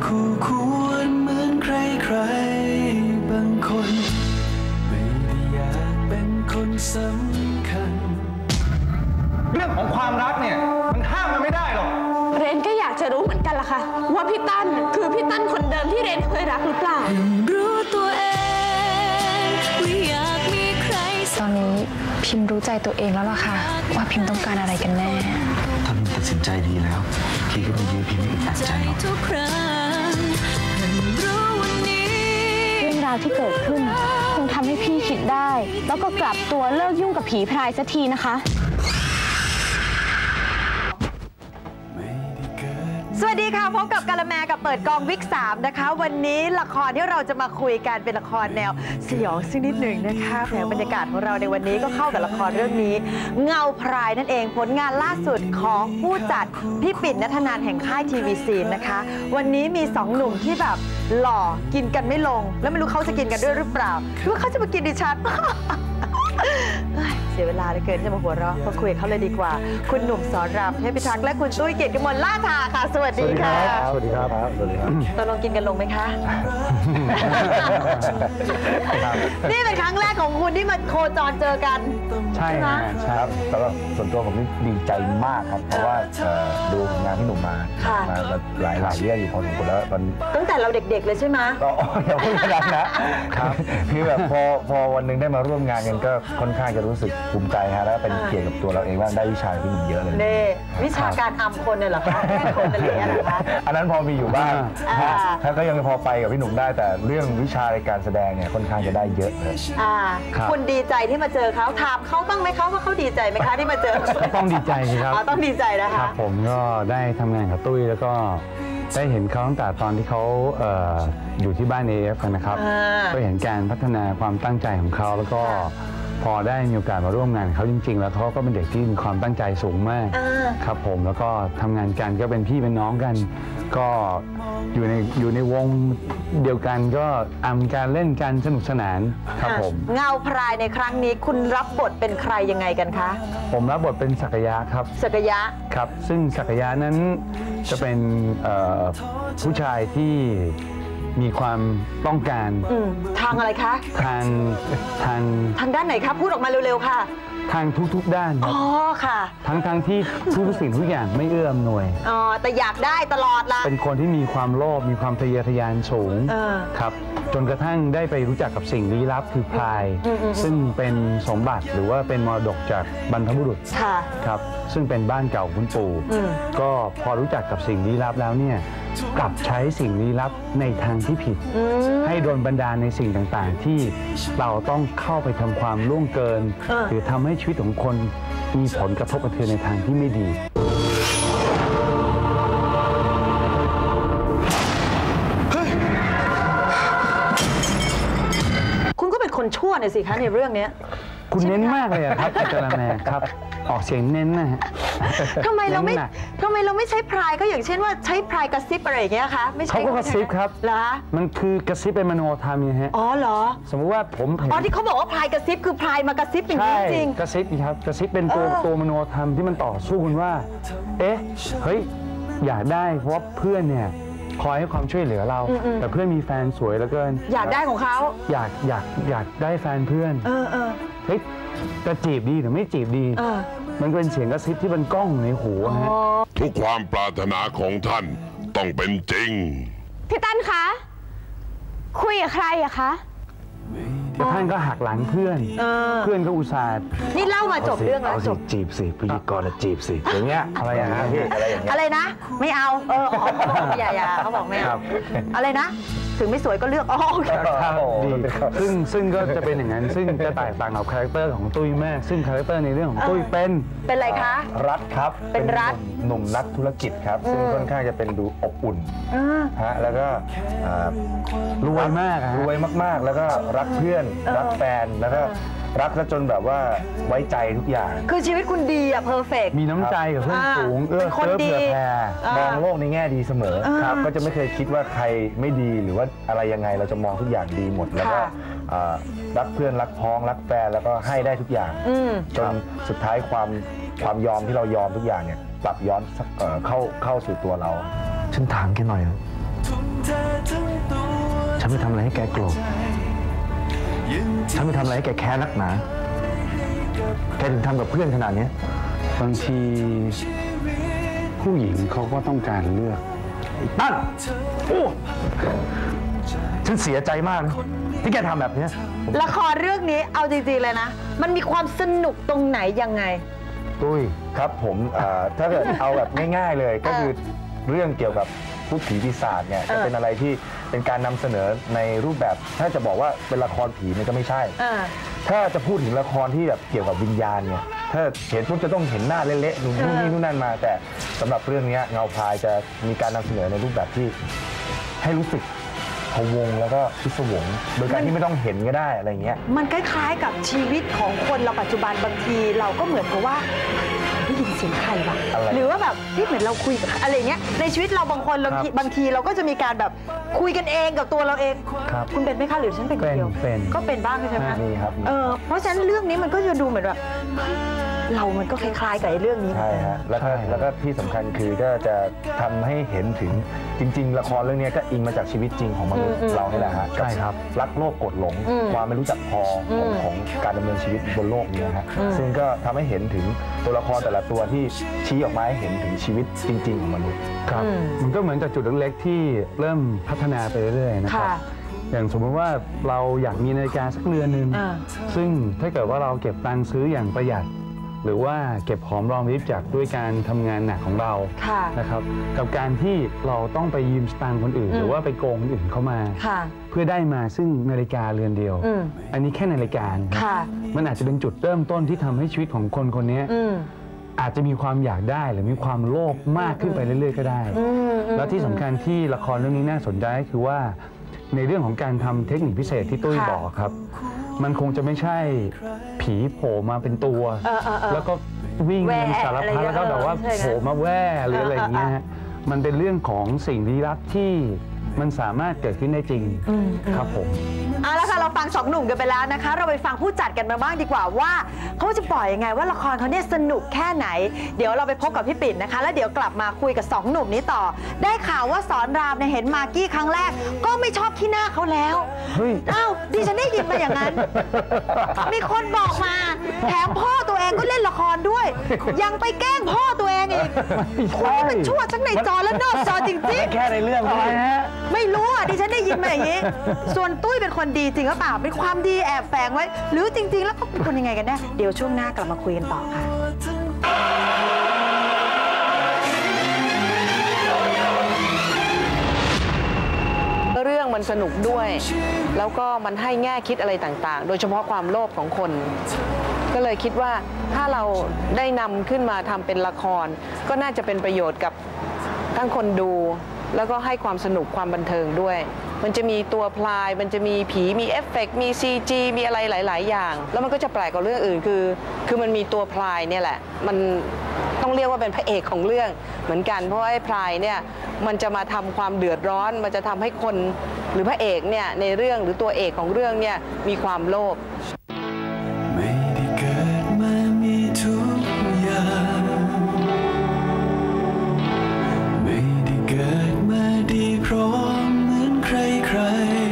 คู่ควรเหมือนใครบางคนไม่ได้อยากเป็นคนสำคัญเรื่องของความรักเนี่ยมันห้ามมันไม่ได้หรอกเรนก็อยากจะรู้เหมือนกันล่ะค่ะว่าพี่ตั้นคือพี่ตั้นคนเดิมที่เรนเคยรักหรือเปล่ารู้ตัวเองว่าอยากมีใครตอนนี้พิมรู้ใจตัวเองแล้วล่ะค่ะว่าพิมต้องการอะไรกันแน่ถ้าพิมตัดสินใจดีแล้วพี่ก็ไม่ยื้อพิมไม่อึดอัดใจหรอกเรื่องราวที่เกิดขึ้นคงทำให้พี่คิดได้แล้วก็กลับตัวเลิกยุ่งกับผีพรายสักทีนะคะสวัสดีค่ะพบกับกาละแมกับเปิดกองวิก3นะคะวันนี้ละครที่เราจะมาคุยกันเป็นละครแนวสยองซึ่งนิดหนึ่งนะคะแผนบรรยากาศของเราในวันนี้ก็เข้ากับละครเรื่องนี้เงาพรายนั่นเองผลงานล่าสุดของผู้จัดพี่ปิ่นณัฐนานแห่งค่ายทีวีซีนนะคะวันนี้มี2หนุ่มที่แบบหล่อกินกันไม่ลงแล้วไม่รู้เขาจะกินกันด้วยหรือเปล่าหรือว่าเขาจะมากินดิฉันเสียเวลาเหลือเกินจะมาหัวเราะมาคุยเขาเลยดีกว่าคุณหนุ่มสอนรามเทพพิทักษ์และคุณตุ้ยเกียรติกมลล่าทาค่ะสวัสดีค่ะสวัสดีครับสวัสดีครับตกลงกินกันลงไหมคะนี่เป็นครั้งแรกของคุณที่มาโคจรเจอกันใช่ครับสำหรับส่วนตัวผมนี่ดีใจมากครับเพราะว่าดูงานพี่หนุ่มมาหลายเรื่องอยู่พอสมควรแล้วตั้งแต่เราเด็กๆเลยใช่ไหมก็อย่าพูดขนาดนะครับคือแบบพอวันหนึ่งได้มาร่วมงานกันก็ค่อนข้างจะรู้สึกภูมิใจฮะแล้วเป็นเกียรติกับตัวเราเองว่าได้วิชาพี่หนุ่มเยอะเลยนี่วิชาการอำคนเลยเหรอคะแค่คนอะไรอย่างเงี้ยเหรอคะอันนั้นพอมีอยู่บ้างถ้าก็ยังพอไปกับพี่หนุ่มได้แต่เรื่องวิชาในการแสดงเนี่ยค่อนข้างจะได้เยอะเลยคุณดีใจที่มาเจอเขาถามเขาบ้างไหมเขาว่าเขาดีใจไหมคะที่มาเจอต้องดีใจครับต้องดีใจนะคะครับผมก็ได้ทำงานกับตุ้ยแล้วก็ได้เห็นเขาตั้งแต่ตอนที่เขาอยู่ที่บ้าน AF กันนะครับก็เห็นการพัฒนาความตั้งใจของเขาแล้วก็พอได้มีโอกาสมาร่วมงานเขาจริงๆแล้วเขาก็เป็นเด็กที่มีความตั้งใจสูงมากครับผมแล้วก็ทำงานกันก็เป็นพี่เป็นน้องกันก็อยู่ในวงเดียวกันก็การเล่นกันสนุกสนานครับผมเงาพรายในครั้งนี้คุณรับบทเป็นใครยังไงกันคะผมรับบทเป็นศักยะครับศักยะครับซึ่งศักยะนั้นจะเป็นผู้ชายที่มีความต้องการทางอะไรคะทางด้านไหนครับพูดออกมาเร็วๆค่ะทางทุกๆด้านอ๋อค่ะทั้งที่ทุกสิ่งทุกอย่างไม่เอื้ออำนวยแต่อยากได้ตลอดละเป็นคนที่มีความโลภมีความทะเยอทะยานสูงครับจนกระทั่งได้ไปรู้จักกับสิ่งลี้ลับคือพรายซึ่งเป็นสมบัติหรือว่าเป็นมรดกจากบรรพบุรุษครับซึ่งเป็นบ้านเก่าคุณปู่ก็พอรู้จักกับสิ่งลี้ลับแล้วเนี่ยกลับใช้สิ่งลี้ลับในทางที่ผิดให้โดนบันดาลในสิ่งต่างๆที่เราต้องเข้าไปทำความล่วงเกินหรือทำให้ชีวิตของคนมีผลกระทบกระเทือนในทางที่ไม่ดีคุณก็เป็นคนชั่วหน่อยสิคะในเรื่องนี้คุณเน้นมากเลยครับอาจารย์แม่ครับออกเสียงเน้นนะฮะทำไมเราไม่ใช้พรายก็อย่างเช่นว่าใช้พรายกระซิบอะไรอย่างเงี้ยคะไม่ใช่เขาก็กระซิบครับเหรอมันคือกระซิบเป็นมโนธรรมฮะอ๋อเหรอสมมติว่าผมที่เขาบอกว่าพรายกระซิบคือพรายมากระซิบอย่างนี้จริงกระซิบครับกระซิบเป็นตัวมโนธรรมที่มันต่อสู้กันว่าเอ๊ะเฮ้ยอยากได้เพราะว่าเพื่อนเนี่ยคอยให้ความช่วยเหลือเราแต่เพื่อนมีแฟนสวยเหลือเกินอยากได้ของเขาอยากได้แฟนเพื่อนเฮ้ยจะจีบดีหรือไม่จีบดีมันเป็นเสียงกระซิบที่มันก้องในหูฮะทุกความปรารถนาของท่านต้องเป็นจริงพี่ตั้นคะคุยกับใครอะคะแต่ท่านก็หักหลังเพื่อนก็อุตส่าห์นี่เล่ามาจบเรื่องแล้วจบจีบสิพิธีกรจีบสิอย่างเงี้ยอะไรอย่างเงี้ยพี่อะไรนะไม่เอาอย่าเขาบอกไม่เอาอะไรนะถึงไม่สวยก็เลือกดีซึ่งก็จะเป็นอย่างนั้นซึ่งจะแตกต่างกับคาแรคเตอร์ของตุ้ยมากซึ่งคาแรคเตอร์ในเรื่องของตุ้ยเป็นอะไรคะรัฐครับเป็นรัฐหนุ่มนักธุรกิจครับซึ่งค่อนข้างจะเป็นดูอบอุ่นฮะแล้วก็รวยมากรวยมากๆแล้วก็รักเพื่อนรักแฟนแล้วก็รักซะจนแบบว่าไว้ใจทุกอย่างคือชีวิตคุณดีอะเพอร์เฟกต์มีน้ำใจกับเพื่อนฝูงเอื้อเฟื้อเผื่อแผ่มองโลกในแง่ดีเสมอครับก็จะไม่เคยคิดว่าใครไม่ดีหรือว่าอะไรยังไงเราจะมองทุกอย่างดีหมดแล้วก็รักเพื่อนรักพ้องรักแฟนแล้วก็ให้ได้ทุกอย่างจนสุดท้ายความยอมที่เรายอมทุกอย่างเนี่ยปรับย้อนเข้าสู่ตัวเราฉันถามแกหน่อยฉันไปทำอะไรให้แกโกรธฉันไปทำอะไรให้แกแค้นนักหนาแกถึงทำกับเพื่อนขนาดนี้บางทีผู้หญิงเขาก็ต้องการเลือกนั่นโอ้ฉันเสียใจมากนะที่แกทำแบบนี้ละครเรื่องนี้เอาจริงๆเลยนะมันมีความสนุกตรงไหนยังไงตุ้ยครับผมถ้าเกิดเอาแบบง่ายๆเลยก็คือเรื่องเกี่ยวกับพูดผีปีศาจเนี่ยจะเป็นอะไรที่เป็นการนำเสนอในรูปแบบถ้าจะบอกว่าเป็นละครผีเนี่ยก็ไม่ใช่ถ้าจะพูดถึงละครที่แบบเกี่ยวกับวิญญาณเนี่ยถ้าเห็นปุ๊บจะต้องเห็นหน้าเละๆนู่นนี่นู่นนั่นมาแต่สำหรับเรื่องนี้เงาพรายจะมีการนำเสนอในรูปแบบที่ให้รู้สึกพะวงแล้วก็พิศวงโดยการที่ไม่ต้องเห็นก็ได้อะไรเงี้ยมันคล้ายๆกับชีวิตของคนเราปัจจุบันบางทีเราก็เหมือนกับว่าได้ยินเสียงใครวะหรือว่าแบบที่เหมือนเราคุยกับอะไรเงี้ยในชีวิตเราบางคนบางทีเราก็จะมีการแบบคุยกันเองกับตัวเราเองคุณเป็นไหมคะหรือฉันเป็นคนเดียวก็เป็นบ้างใช่ไหมนี่ครับเพราะฉะนั้นเรื่องนี้มันก็จะดูเหมือนแบบเรามันก็คล้ายๆกับเรื่องนี้ใช่ฮะแล้วก็ที่สำคัญคือก็จะทำให้เห็นถึงจริงๆละครเรื่องนี้ก็อิงมาจากชีวิตจริงของมนุษย์เรานี่แหละฮะใช่ครับรักโลภโกรธหลงความไม่รู้จักพอของการดำเนินชีวิตบนโลกนี้ฮะซึ่งก็ทำให้เห็นถึงตัวละครแต่ละตัวที่ชี้ออกมาให้เห็นถึงชีวิตจริงๆของมนุษย์ครับมันก็เหมือนจากจุดเล็กๆที่เริ่มพัฒนาไปเรื่อยๆนะครับอย่างสมมติว่าเราอยากมีนาฬิกาสักเรือนหนึ่งซึ่งถ้าเกิดว่าเราเก็บตังค์ซื้ออย่างประหยัดหรือว่าเก็บหอมรอมริบจากด้วยการทำงานหนักของเรานะครับกับการที่เราต้องไปยืมสตางค์คนอื่นหรือว่าไปโกงคนอื่นเข้ามาเพื่อได้มาซึ่งนาฬิกาเรือนเดียวอันนี้แค่นาฬิกามันอาจจะเป็นจุดเริ่มต้นที่ทำให้ชีวิตของคนคนนี้อาจจะมีความอยากได้หรือมีความโลภมากขึ้นไปเรื่อยๆก็ได้แล้วที่สำคัญที่ละครเรื่องนี้น่าสนใจก็คือว่าในเรื่องของการทำเทคนิคพิเศษที่ตุ้ยบอกครับมันคงจะไม่ใช่ผีโผล่มาเป็นตัวแล้วก็วิ่งสารพัดแล้วก็แบบว่าโผล่มาแว่หรืออะไรอย่างเงี้ยมันเป็นเรื่องของสิ่งลี้ลับที่มันสามารถเกิดขึ้นได้จริงครับผมเอาละค่ะเราฟังสองหนุ่มกันไปแล้วนะคะเราไปฟังผู้จัดกันมาบ้างดีกว่าว่าเขาจะปล่อยยังไงว่าละครเขาเนี่ยสนุกแค่ไหนเดี๋ยวเราไปพบกับพี่ปิ่นนะคะแล้วเดี๋ยวกลับมาคุยกับสองหนุ่มนี้ต่อได้ข่าวว่าสอนรามเนี่ยเห็นมากกี้ครั้งแรกก็ไม่ชอบขี้หน้าเขาแล้วอ้าวดิฉันได้ยินมาอย่างนั้นมีคนบอกมาแถมพ่อตัวเองก็เล่นละครด้วยยังไปแกล้งพ่อตัวเองอีกคนนี้มันชั่วทั้งในจอและนอกจอจริงๆแค่ในเรื่องไม่รู้อ่ะดิฉันได้ยินมาอย่างนี้ส่วนตุ้ยเป็นคนดีจริงหรือเปล่าเป็นความดีแอบแฝงไว้หรือจริงๆแล้วเขาเป็นคนยังไงกันแน่เดี๋ยวช่วงหน้ากลับมาคุยกันต่อค่ะเรื่องมันสนุกด้วยแล้วก็มันให้แง่คิดอะไรต่างๆโดยเฉพาะความโลภของคนก็เลยคิดว่าถ้าเราได้นำขึ้นมาทำเป็นละครก็น่าจะเป็นประโยชน์กับทั้งคนดูแล้วก็ให้ความสนุกความบันเทิงด้วยมันจะมีตัวพลายมันจะมีผีมีเอฟเฟกต์มี CG มีอะไรหลายๆอย่างแล้วมันก็จะแปลกกว่าเรื่องอื่นคือมันมีตัวพลายเนี่ยแหละมันต้องเรียกว่าเป็นพระเอกของเรื่องเหมือนกันเพราะว่าไอ้พลายเนี่ยมันจะมาทำความเดือดร้อนมันจะทำให้คนหรือพระเอกเนี่ยในเรื่องหรือตัวเอกของเรื่องเนี่ยมีความโลภไม่ได้เกิดมามีทุกอย่างไม่ได้เกิดมาดีพร้อมเหมือนใคร